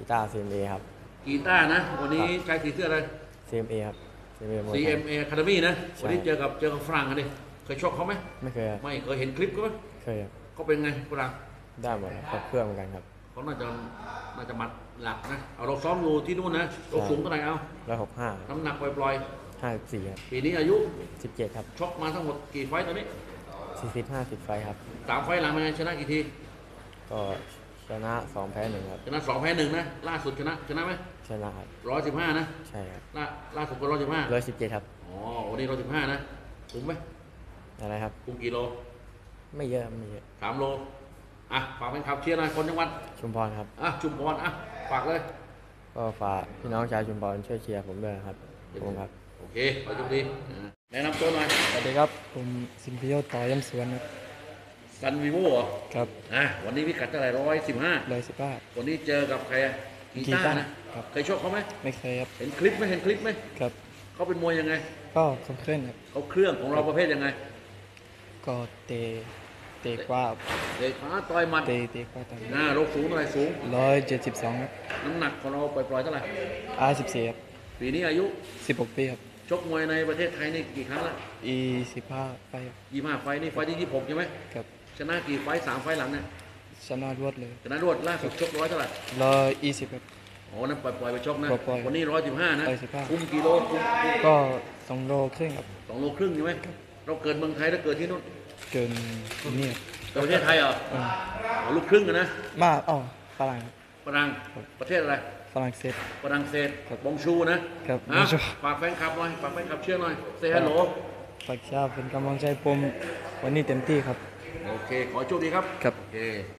กีตาร์ CMA ครับกีตาร์นะวันนี้ใช้สีเสื้ออะไร CMA ครับ CMA มวยไทย CMA Academy นะใช่วันนี้เจอกับฝรั่งกันดิเคยชกเขาไหมไม่เคยครับไม่เคยเห็นคลิปเขาไหมเคยครับเขาเป็นไงฝรั่งได้หมดครับครบเครื่องเหมือนกันครับเขาน่าจะมัดหลักนะเอาเราซ้อมอยู่ที่นู่นนะเราสูงเท่าไหร่เอา 165 น้ำหนักปล่อย 54ครับๆปีนี้อายุ 17ครับชกมาทั้งหมดกี่ไฟต์ตอนนี้ 40-50 ไฟท์ครับ 3 ไฟต์หลังเป็นไงชนะกี่ทีก็ชนะ2แพ้1ครับชนะ2 แพ้ 1นะล่าสุดชนะไหมชนะครับ 115นะใช่ครับล่าสุดก็115 117ครับอ๋อวันนี้115นะคุมไหมอะไรครับคุมกี่โลไม่เยอะไม่เยอะ 3 โลอ่ะฝากเป็นขับเชียร์หน่อยคนจังหวัดชุมพรครับอ่ะชุมพรอ่ะฝากเลยก็ฝากพี่น้องชาวชุมพรช่วยเชียร์ผมด้วยนะครับขอบคุณครับโอเคขอโชคดีแนะนำตัวหน่อยสวัสดีครับผมสิมพิโยต่อยำสวนครับซันวีโว่เหรอครับวันนี้พิกัดเท่าไหร่115 115 วันนี้เจอกับใครอะกีตาร์นะครับ เคยชกเขาไหมไม่เคยครับเห็นคลิปไหมครับเขาเป็นมวยยังไงก็ครบเคลื่อนครับเขาเครื่องของเราประเภทยังไงก็เตะกว่าเตะขาต่อยหมัดเตะกว่าตอนนี้โลกสูงเท่าไหร่สูง 172ครับน้ำหนักของเราปล่อยๆเท่าไหร่ 14ครับปีนี้อายุ 16ปีครับชกมวยในประเทศไทยนี่กี่ครั้งละ 15ไปครับ 25 ไฟต์นี่ไฟต์ที่26ใช่ไหมครับชนะกี่ไฟต์3 ไฟต์หลังเนี่ยชนะรวดเลยชนะรวดล่าสุดชกเท่าไหร่ 120ครับอ๋อนั่นปล่อยไปชกนะปล่อยๆวันนี้115นะ 115 คุมกิโลคุมก็2โลครึ่งครับ 2 โลครึ่งใช่ไหมเราเกิดเมืองไทยแล้วเกิดที่นู่นเกินนี่ครับเกิดประเทศไทยเหรออ๋อลูกครึ่งอะนะมาฝรั่งครับฝรั่งประเทศอะไรฝรั่งเศสฝรั่งเศสบงชูนะครับบงชูฝากแฟนคลับหน่อยฝากแฟนคลับเชื่อหน่อยเซฮัลโหลฝากชาติเป็นกำลังใจผมวันนี้เต็มที่ครับโอเคขอโชคดีครับครับโอเค